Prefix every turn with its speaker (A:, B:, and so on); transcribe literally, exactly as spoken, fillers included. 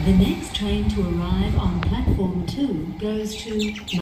A: The next train to arrive on platform two goes to